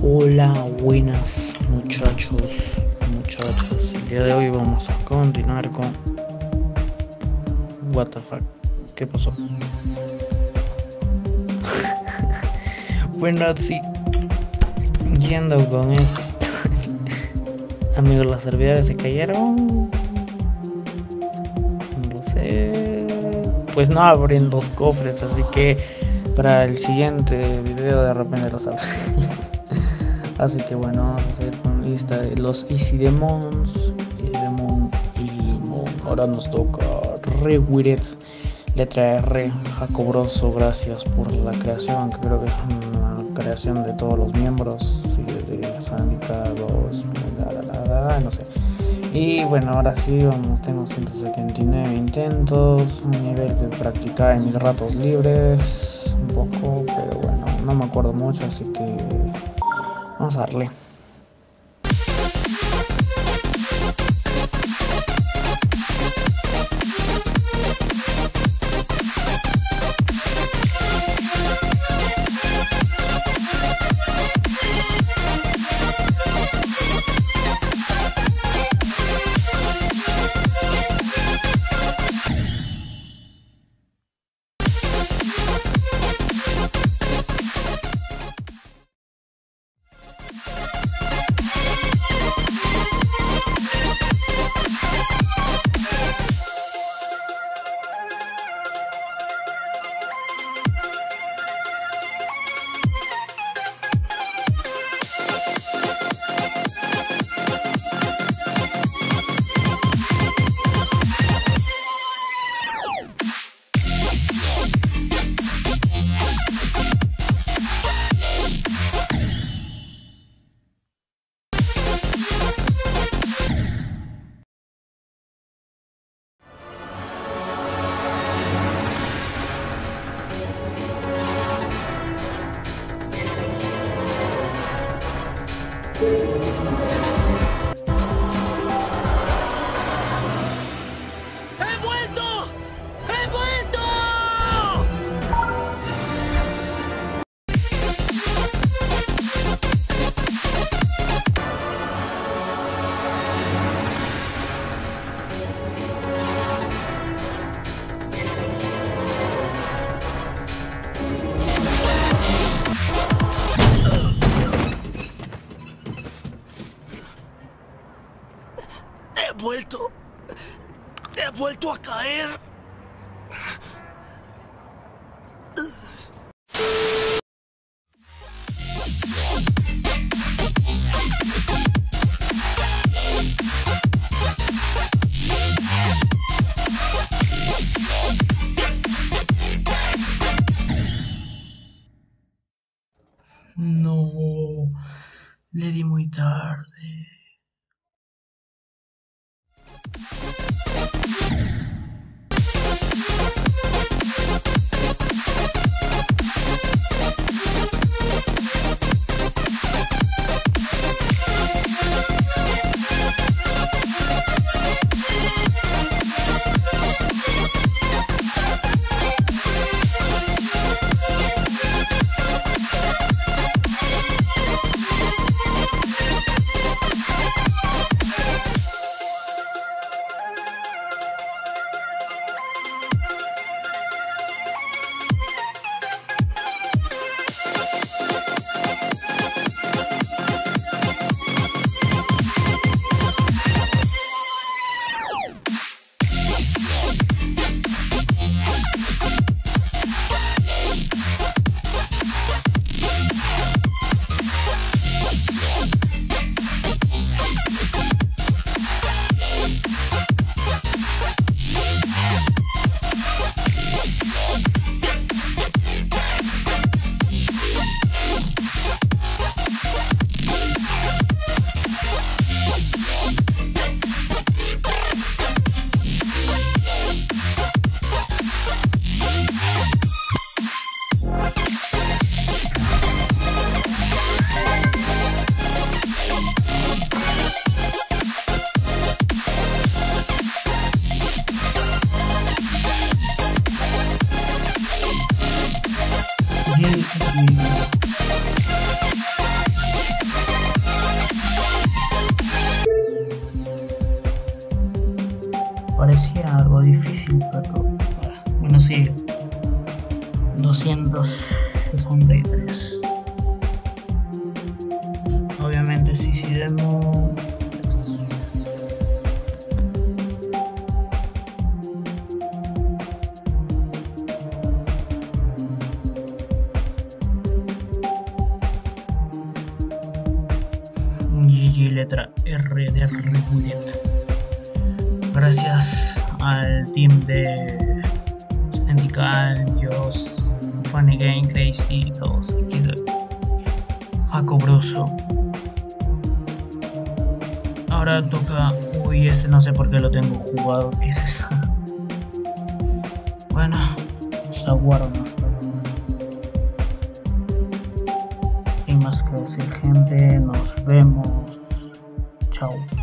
Hola, buenas muchachos, muchachas. El día de hoy vamos a continuar con What the fuck, ¿qué pasó? Bueno, sí, yendo con esto. Amigos, las servidores se cayeron. No sé. Pues no abren los cofres, así que para el siguiente video de repente lo sabré. Así que bueno, vamos a hacer una lista de los Easy Demons. Ahora nos toca Rewired, letra R. Jacobroso, gracias por la creación, que creo que es una creación de todos los miembros. Sí, desde Sandica 2, no sé. Y bueno, ahora sí, vamos, tengo 179 intentos, un nivel que practicaba en mis ratos libres, un poco, pero bueno, no me acuerdo mucho, así que vamos a darle. He vuelto a caer. No, le di muy tarde. 263. Obviamente si demo GG letra R de Rebuild. Gracias al team de Syndical, Joss, Funny Game, Crazy y todos aquí de Jacobroso. Ahora toca. Uy, este no sé por qué lo tengo jugado. ¿Qué es esto? Bueno, está guaro, ¿no? Sin más que decir, gente, nos vemos. Chao.